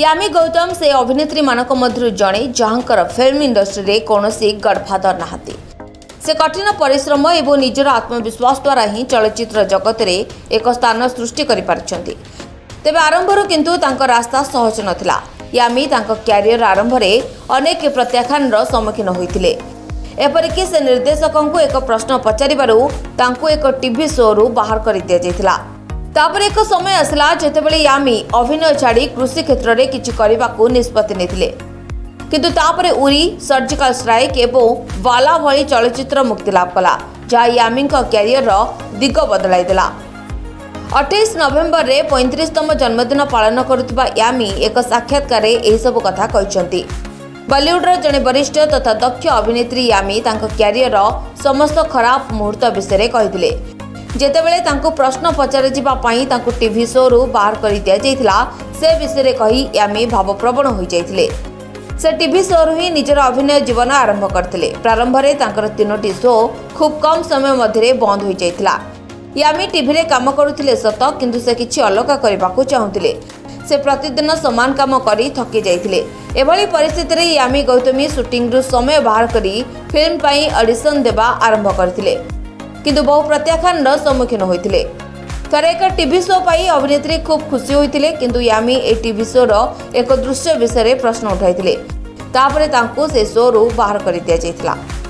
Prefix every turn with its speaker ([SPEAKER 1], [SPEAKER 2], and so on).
[SPEAKER 1] यामी गौतम से अभिनेत्री मानक मध्य जड़े जहांकर फिल्म इंडस्ट्री रे कौनसी गडफादर नहाती। से कठिन परिश्रम एवं निजर आत्मविश्वास द्वारा ही चलचित्र जगत रे एक स्थान सृष्टि करि पारिछंती। तेबे आरंभर किंतु तांको रास्ता सहज नथिला। यामी तांको कैरियर आरंभ रे अनेक प्रत्याख्यान सम्मुखीन होइतिले। एपरिक से निर्देशकों को एक प्रश्न पचारिबारु तांको एक टीवी शो रु बाहर करि दिया जायतिला। तापर एक समय आसला जेतेबेले यामी अभिनय छाड़ी कृषि क्षेत्र में किछि करबाकू निष्पत्ति नेथिले। किंतु तापरे उरी, सर्जिकल स्ट्राइक एवं वाला भली चलचित्र मुक्ति लाभ कला, जहाँ यामी कैरियर दिग बदलाई देला। 28 नवेम्बर रे 35तम जन्मदिन पालन करुवा यामी एक साक्षात्कार यही सब कथा कहते। बॉलीवुड जड़े वरिष्ठ तथा दक्ष अभिनेत्री यामी तांको कैरियर समस्त खराब मुहूर्त विषय कहते। जेतेबेले तांको प्रश्न पचार तांको टीवी शो रु बाहर कर दिया जायतिला, से विषय कही यामी भावप्रवण हो जाइतिले। से टीवी शो रु ही निजर अभिनय जीवन आरंभ करथिले। प्रारंभ रे तांकर 3टी शो खूब कम समय मध्य बंद हो जाइतिला। यामी टीवी रे काम करुथिले सत, किंतु से किछि अलग करबाकू चाहुथिले। से प्रतिदिन समान काम करी थकी जाइतिले। एभली परिस्थिति रे यामी गौतमी शूटिंग रु समय बाहर करी फिल्म पई ऑडिशन देबा आरंभ करथिले, किंतु बहु प्रत्याख्यान सम्मुखीन होइतिले। थरे एक टीवी शो पाई अभिनेत्री खूब खुशी होइतिले, किंतु यामी ए टीवी शो रो एक दृश्य विषय प्रश्न उठाइतिले। तापरे तांको से शो रु बाहर कर दिया जायतिला।